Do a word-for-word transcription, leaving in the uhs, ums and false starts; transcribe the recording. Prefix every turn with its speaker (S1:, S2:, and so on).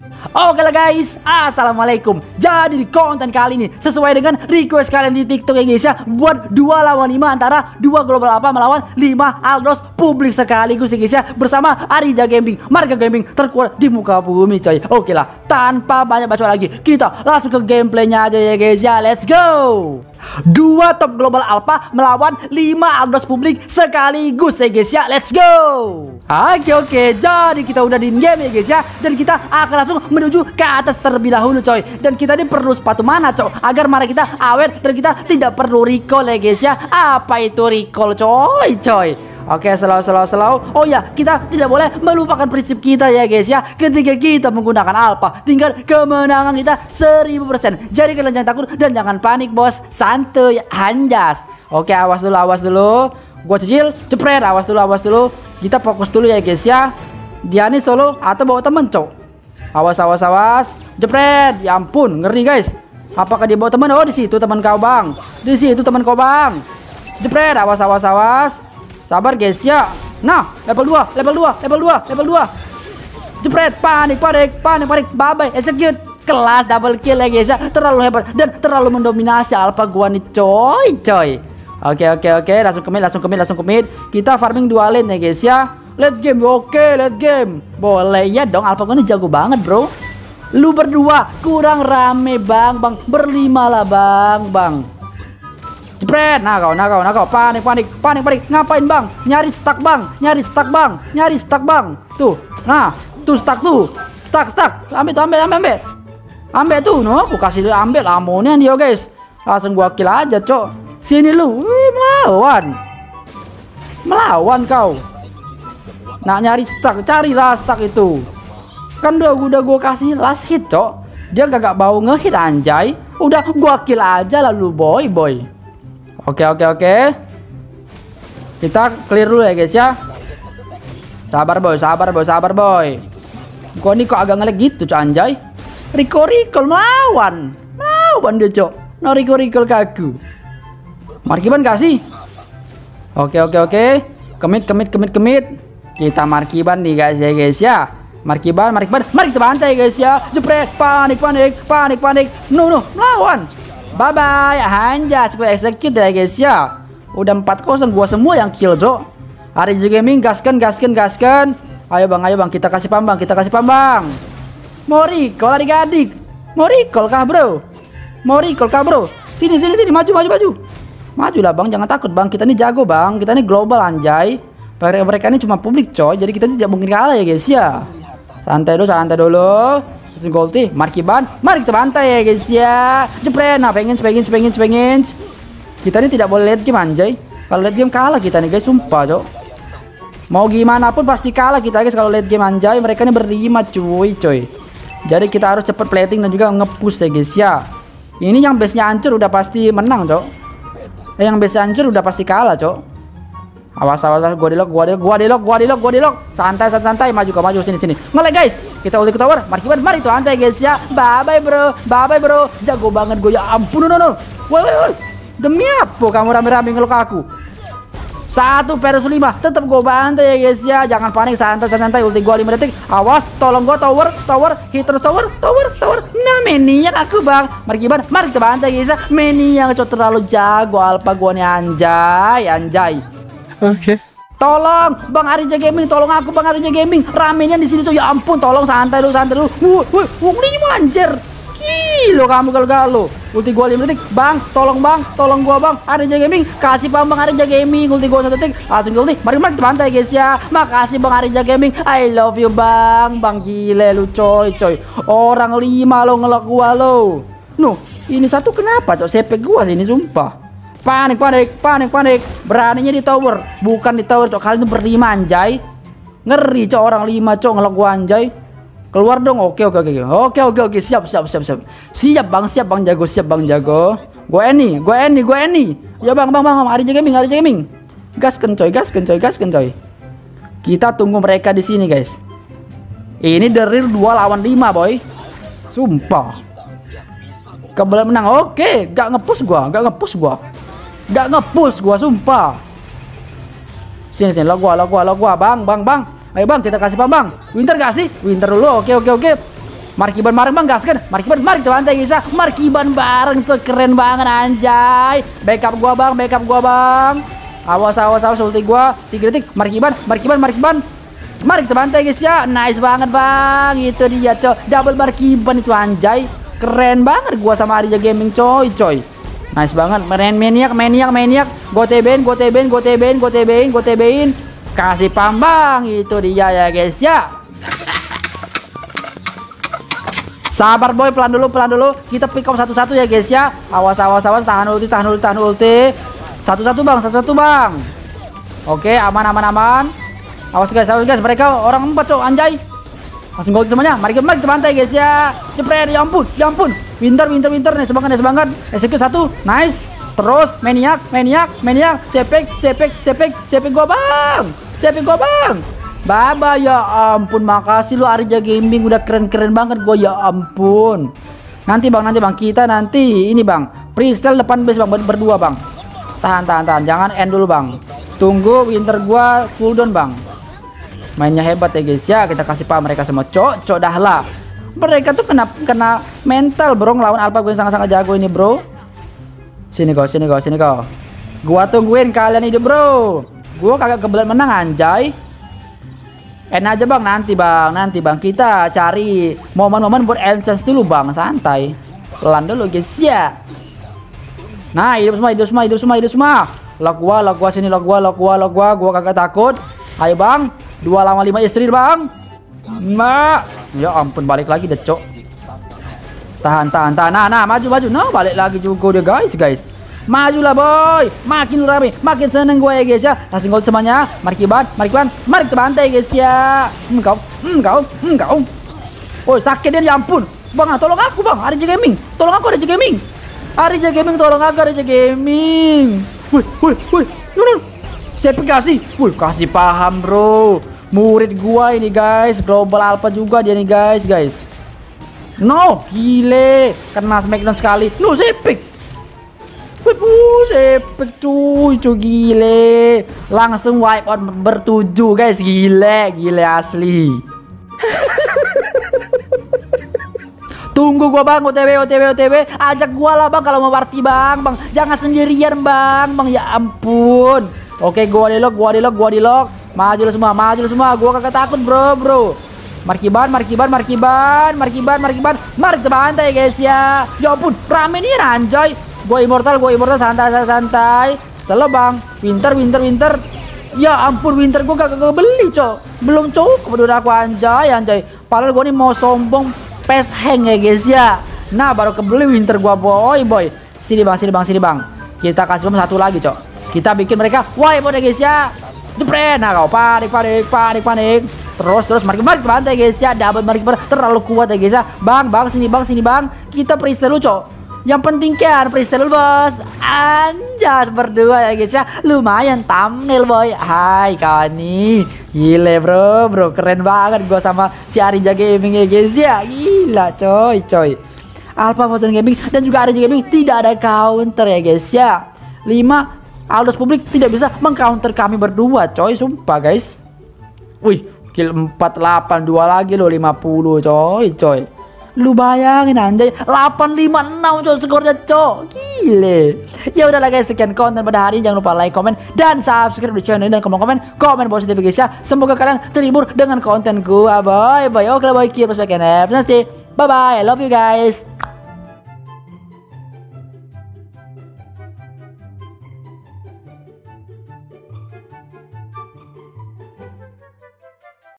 S1: Oke lah guys, assalamualaikum. Jadi di konten kali ini sesuai dengan request kalian di TikTok ya guys ya, buat dua lawan lima antara dua global apa melawan lima Aldros publik sekaligus ya guys ya, bersama Arija Gaming, marga gaming terkuat di muka bumi coy. Oke lah, tanpa banyak bacot lagi, kita langsung ke gameplaynya aja ya guys ya. Let's go. Dua top global alpha melawan lima Aldros publik sekaligus ya guys ya. Let's go. Oke oke, jadi kita udah di game ya guys ya, dan kita akan langsung menuju ke atas terlebih dahulu coy. Dan kita ini perlu sepatu mana coy, agar marah kita awet dan kita tidak perlu recall ya guys ya. Apa itu recall coy coy? Oke, slow slow slow. Oh ya, kita tidak boleh melupakan prinsip kita ya guys ya. Ketika kita menggunakan alpha, tingkat kemenangan kita seribu persen. Jadi kalian jangan takut dan jangan panik bos. Santuy, anjas. Oke, awas dulu, awas dulu. Gua cicil, jepret, awas dulu, awas dulu. Kita fokus dulu ya guys ya. Dia nih solo atau bawa temen cok. Awas, awas, awas. Jepret, ya ampun, ngeri guys. Apakah dia bawa teman? Oh, di situ teman kau bang. Di situ teman kau bang. Jepret, awas, awas, awas. Sabar guys ya. Nah, level dua, level dua, level dua, level dua. Jepret, panik, panik, panik, panik. Bye-bye, execute. Kelas double kill ya guys ya. Terlalu hebat dan terlalu mendominasi alpha gua nih coy, coy. Oke, oke, oke. Langsung commit, langsung commit, langsung commit. Kita farming dua lane ya guys ya. Let game, oke, let game. Boleh ya dong, alpha gua nih jago banget bro. Lu berdua kurang rame bang, bang. Berlima lah bang, bang. Jepret, nah kau, nah kau, nah kau, panik, panik, panik, panik, ngapain bang? Nyari stuck bang, nyari stuck bang, nyari stuck bang. Tuh, nah, tuh stuck tuh, stuck, stuck, ambil tuh, ambil, ambil, ambil, ambil tuh, no, aku kasih ambil amunnya dia guys, langsung gua kill aja cok. Sini lu, wih, melawan, melawan kau. Nah nyari stuck, carilah stuck itu. Kan udah, udah gua kasih last hit cok, dia gak bau ngehit anjay. Udah gua kill aja lalu boy, boy. Oke oke oke. Kita clear dulu ya guys ya. Sabar boy, sabar boy, sabar boy. Gua nih kok agak ngelag gitu cok anjay. Rico recall melawan. Melawan dia cok. No Rico recall kaku. Markiban kasih. Oke oke oke. Commit commit commit commit. Kita markiban nih guys ya guys ya. Markiban, markiban, mari kita bantai guys ya. Jepret, panik panik, panik panik. No no, melawan. Bye bye, anjas, gue execute ya guys ya. Udah empat kosong, gua semua yang kill cok. Arija Gaming gaskan, gaskan, gaskan. Ayo bang, ayo bang, kita kasih pambang, kita kasih pambang. Mau recall adik-adik? Mau recall kah bro? Mau recall kah bro? Sini, sini, sini, maju, maju, maju. Maju lah bang, jangan takut bang, kita ini jago bang. Kita ini global anjay. Mereka ini cuma publik coy, jadi kita tidak mungkin kalah ya guys ya. Santai dulu, santai dulu. Golti, markiban, mari kita bantai ya guys ya. Jepret, nah pengen, pengen, pengen, pengen. Kita ini tidak boleh late game anjay. Kalau late game kalah kita nih guys, sumpah cok. Mau gimana pun pasti kalah kita guys kalau late game anjay. Mereka ini berlima cuy, coy. Jadi kita harus cepet plating dan juga nge-push ya guys ya. Ini yang base-nya hancur udah pasti menang cok. Eh, yang base hancur udah pasti kalah cok. Awas awas, awas. Gua di lock, gua di lock, gua di lock, gua di lock, gua di lock. Santai santai, santai. Maju kau, maju sini sini. Ngelek guys. Kita ulti ke tower, markiban, mari tuh santai guys ya. Bye bye bro, bye bye bro. Jago banget gue ya ampun, no no. Woi woi woi. Demi apa kamu rame-rame ngelok aku? Satu versus lima, tetap gue bantai ya guys ya. Jangan panik, santai santai. Ulti gue lima detik. Awas, tolong gue tower, tower, hit terus tower, tower, tower. Nah meniak aku bang. Markiban, mari kita bantai guys ya. Meniak cok terlalu jago alpha gue nih anjay, anjay.
S2: Oke. Okay.
S1: Tolong Bang Arija Gaming, tolong aku Bang Arija Gaming. Ramenya di sini tuh ya ampun, tolong santai dulu, santai dulu. Wuh, wuh, wuh, lima anjir. Kilo kamu galau-galau. Ulti gua lima detik. Bang, tolong Bang, tolong gua Bang. Arija Gaming, kasih Bang Bang Arija Gaming. Ulti gua satu detik. Langsung ulti. Mari mari kita bantai guys ya. Makasih Bang Arija Gaming. I love you Bang. Bang gile lu coy, coy. Orang lima lo ngelok gua lo. Nuh, ini satu kenapa cok? C P gua sini sumpah. Panik, panik, panik, panik. Beraninya di tower, bukan di tower cok. Kalian itu berlima anjay. Ngeri cok, orang lima cok ngelok gua anjay. Keluar dong. Oke oke oke oke oke oke siap siap siap siap siap bang, siap bang jago, siap bang jago. Gue Eni, gue Eni, gue Eni. Ya bang bang bang, Arija Gaming, Arija Gaming. Gas kencoy, gas kencoy, gas kencoy. Kita tunggu mereka di sini guys. Ini the real dua lawan lima boy. Sumpah. Kebetulan menang. Oke, gak ngepush gua, gak ngepush gua. Gak nge-push gua sumpah. Sini sini, lo gua, lo gua, lo gua, bang, bang, bang. Ayo bang, kita kasih bang, bang. Winter gak sih? Winter dulu. Oke, oke, oke. Markiban bareng bang, gaskan. Markiban, mari kita bantai guys ya. Markiban bareng coy, keren banget anjay. Backup gua bang, backup gua bang. Awas, awas, awas, ulti gua. tiga detik. Markiban, Markiban, Markiban. Mari kita bantai guys ya. Nice banget bang. Itu dia coy. Double Markiban itu anjay. Keren banget gua sama Arija Gaming coy, coy. Nice banget. Main maniak, maniak, maniak. Go TBin, go TBin, go TBin, go TBin, go TBin. Kasih pambang. Itu dia ya guys ya. Sabar boy, pelan dulu, pelan dulu. Kita pick up satu-satu ya guys ya. Awas, awas, awas. Tahan ulti, tahan ulti, tahan ulti. Satu-satu bang, satu-satu bang. Oke, aman, aman, aman. Awas guys, awas guys. Mereka orang empat cok, anjay. Langsung gol semuanya. Mari kita bantai guys ya. Jepret, ya ampun, ya ampun. Winter, winter, winter. Nice banget, nice banget. Execute satu, nice. Terus, maniak, maniak, maniak. Sepek, sepek, sepek, sepek gua bang. Sepek gua bang. Baba, ya ampun, makasih lu Arija Gaming, udah keren-keren banget gue, ya ampun. Nanti bang, nanti bang, kita nanti ini bang, freestyle depan base bang, berdua bang. Tahan, tahan, tahan, jangan end dulu bang. Tunggu winter gua cooldown bang. Mainnya hebat ya guys ya, kita kasih paham mereka semua. Cok, cok dah lah. Mereka tuh kena kena mental bro, ngelawan Alpha gue yang sangat-sangat jago ini bro. Sini kau, sini kau, sini kau. Gua tungguin kalian hidup bro. Gua kagak kebelet menang anjay. En aja bang, nanti bang, nanti bang, kita cari momen-momen buat enchant dulu bang, santai, pelan dulu guys ya. Nah, hidup semua, hidup semua, hidup semua, hidup semua. Lock gua, lock gua sini, lock gua, lock gua, lock gua, gua kagak takut. Ayo bang, dua lawan lima istri bang. Mak, ya ampun, balik lagi deh cok. Tahan, tahan, tahan, nah, nah, maju, maju, nah, balik lagi juga deh guys, guys. Majulah boy, makin rame, makin seneng gue ya guys ya. Langsung gol semuanya, Markiban, Markiban, mari kita bantai guys ya. Engkau, engkau, engkau. Oh sakit dia, ya ampun. Bang, tolong aku bang, Arija Gaming, tolong aku Arija Gaming. Arija Gaming, tolong aku Arija Gaming. Woi, woi, woi, nun, saya kasih, woi kasih paham bro. Murid gua ini guys, Global Alpha juga dia nih guys, guys. No, gile, kena smackdown sekali. No, sepik. Wuh, sepek cuy, cuy gile. Langsung wipe out bertujuh guys, gile, gile asli. Tunggu gua bang, O T W, O T W, O T W. Ajak gua lah bang kalau mau party bang, bang. Jangan sendirian bang, bang ya ampun. Oke, gua di lock, gua di lock, gua di lock. Maju lu semua, maju lu semua. Gua kagak takut bro, bro. Markiban, Markiban, Markiban, Markiban, Markiban. Mari kita bantai guys ya. Ya ampun, rame nih anjay. Gue immortal, gue immortal, santai, santai, santai. Selalu bang, winter, winter, winter. Ya ampun, winter gue gak, gak beli cok. Belum cukup udah aku anjay, anjay. Padahal gue nih mau sombong pes hang ya guys ya. Nah baru kebeli winter gue boy, boy. Sini bang, sini bang, sini bang. Kita kasih bom satu lagi cok. Kita bikin mereka, wah ya guys ya. Jepret, nah kau panik, panik, panik, panik. Terus, terus, mari kembali ke bantai guys ya. Dapat mari terlalu kuat ya guys ya. Bang, bang, sini bang, sini bang. Kita freestyle dulu cok. Yang penting kan freestyle bos. Anjas berdua ya guys ya. Lumayan thumbnail boy. Hai kawan nih. Gile bro, bro keren banget gua sama si Arija Gaming ya guys ya. Gila coy, coy. Alpha Fusion Gaming dan juga Arija Gaming tidak ada counter ya guys ya. lima Aldos Public tidak bisa mengcounter kami berdua coy, sumpah guys. Wih, kill empat delapan dua lagi loh, lima puluh coy, coy. Lu bayangin anjay, delapan lima enam coy skornya coy. Gile. Ya udahlah guys, sekian konten pada hari ini. Jangan lupa like, komen dan subscribe di channel ini, dan komen-komen komen positif guys ya. Semoga kalian terhibur dengan konten gua. Bye bye. Oke, bye. Keep us back and have a nice day. Bye bye. I love you guys.